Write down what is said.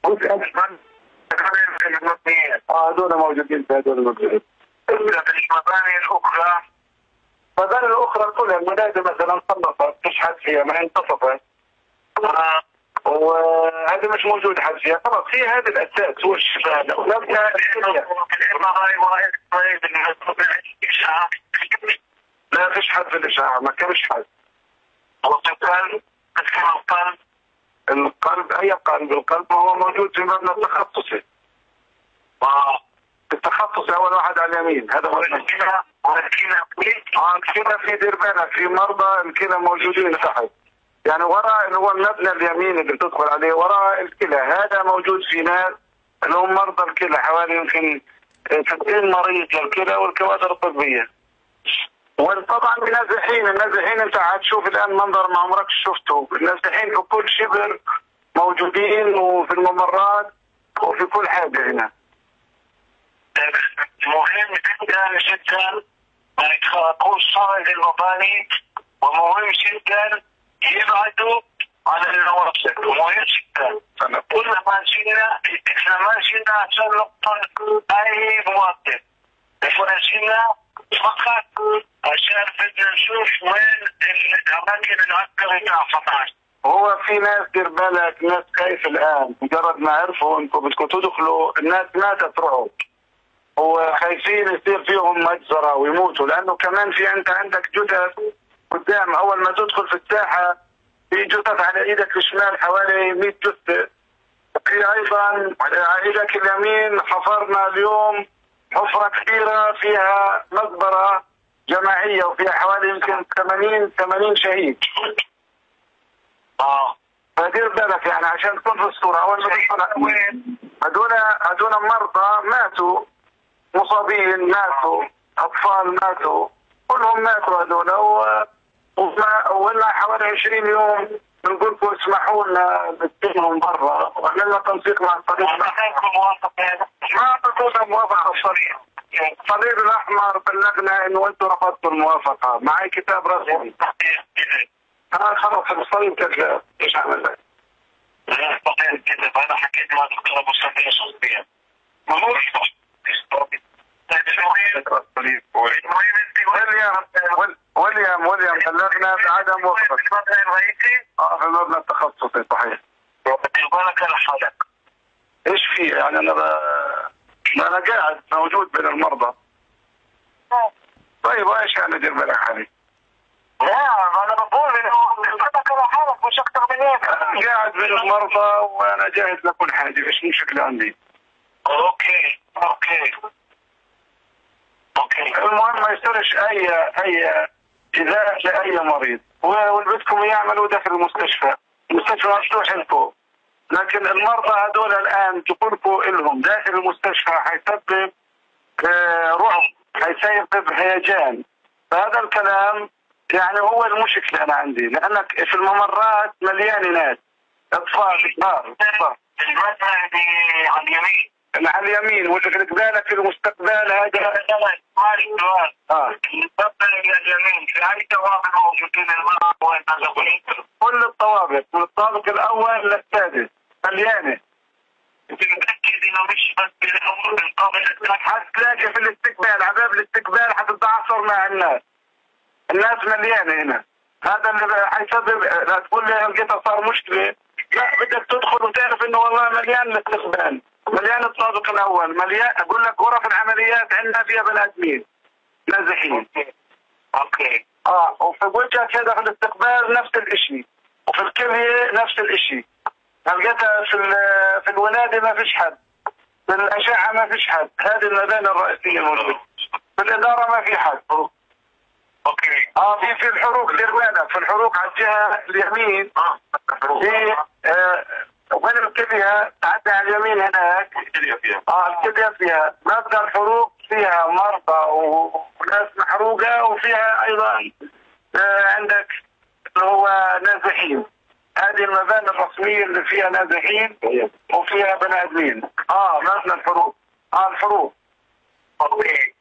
هذول موجودين في هذول المبنيين. المباني الاخرى المباني الاخرى كلها المنازل مثلا صنفت مش حد فيها ما انتصفت. وهذا مش موجود حد فيها، خلاص هي هذا الاساس هو الشفاء. لا فيش حد في الاشعاع، ما كانش حد. القلب اي قلب؟ القلب هو موجود في مبنى التخصصي. التخصصي اول واحد على اليمين، هذا هو الكلى في دير بالك، في مرضى الكلى موجودين تحت، يعني وراء اللي هو المبنى اليمين اللي بتدخل عليه وراء الكلى، هذا موجود في ناس اللي هم مرضى الكلى، حوالي يمكن 60 مريض للكلى والكوادر الطبيه. وطبعا النازحين انت هتشوف الان منظر ما عمرك شفته، النازحين في كل شبر موجودين وفي الممرات وفي كل حاجه هنا. مهم جدا جدا ما يتخطوش صائد المباني، ومهم جدا يبعدوا عن النواصب، ومهم جدا كل ما جينا احنا ما جينا عشان نقتل اي مواطن، احنا جينا فقط عشان بدنا نشوف وين الاماكن العسكريه تاع هو في ناس دير بالك، ناس خايفه الان مجرد ما عرفوا انكم بدكم تدخلوا، الناس ماتت رعب وخايفين يصير فيهم مجزره ويموتوا، لانه كمان في انت عندك جثث قدام. اول ما تدخل في الساحه في جثث على ايدك الشمال حوالي 100 جثه، في ايضا على ايدك اليمين حفرنا اليوم حفره كبيره فيها مقبره جماعيه وفيها حوالي يمكن 80 شهيد. فدير بالك يعني عشان تكون في الصوره. اول ما تدخل هذول مرضى ماتوا، مصابين ماتوا، اطفال ماتوا، كلهم ماتوا هذول. ولا حوالي 20 يوم بنقول لكم اسمحوا لنا نستلمهم برا، وعملنا تنسيق مع الصليب الاحمر. ما اعطيتونا موافقه الصليب. الصليب الاحمر بلغنا انه انتم رفضتوا الموافقه، معي كتاب رسمي. خلاص الصليب كذاب، ايش اعمل لك؟ لا صحيح كذب، انا حكيت مع دكتور ابو سفيان شخصيا. ما هو وليام بلغنا بعدم وفقك. في المبنى التخصصي صحيح. بالك لحالك. ايش في يعني انا قاعد موجود بين المرضى. طيب وايش يعني دير بالك علي؟ لا انا بقول انه بالك لحالك مش اكثر من هيك. انا قاعد بين المرضى وانا جاهز لكل حاجه، ايش المشكله عندي؟ اوكي المهم ما يصيرش اي ايذاء لاي مريض، وبدكم يعملوا داخل المستشفى مفتوح لكم، لكن المرضى هذول الان تقولكوا لهم داخل المستشفى حيسبب رعب، حيسبب هيجان. فهذا الكلام يعني هو المشكله انا عندي، لانك في الممرات مليان ناس، اطفال كبار. المبنى على اليمين، على اليمين واللي في بالك في المستقبل هذا. المبنى اليمين في اي طوابق موجودين المرضى؟ كل الطوابق من الطابق الاول للسادس مليانه. انت متاكد انه مش بس بالطابق؟ حتلاقي في الاستقبال، على باب الاستقبال حتتعاصر مع الناس مليانه هنا. هذا اللي حيسبب، لا تقول لي لقيتها صار مشكله، لا بدك تدخل وتعرف انه والله مليان الاستقبال، مليان الطابق الاول، مليان. اقول لك غرف العمليات عندنا فيها بني ادمين نازحين. اوكي. وفي وجهك هذا في الاستقبال نفس الشيء، وفي الكليه نفس الشيء. لقيتها في الولاده ما فيش حد، في الاشعه ما فيش حد، هذه المباني الرئيسيه موجوده. في الاداره ما في حد. اوكي. في الحروق دير بالك، في الحروق على الجهه اليمين. في وين الكليه تعدي على اليمين هناك. الكليه فيها. الكليه فيها مبنى الحروق، فيها مرضى وناس محروقه، وفيها ايضا عندك اللي هو نازحين. هذه المباني الرسميه اللي فيها نازحين وفيها بني ادمين. مبنى الحروق. الحروق. اوكي.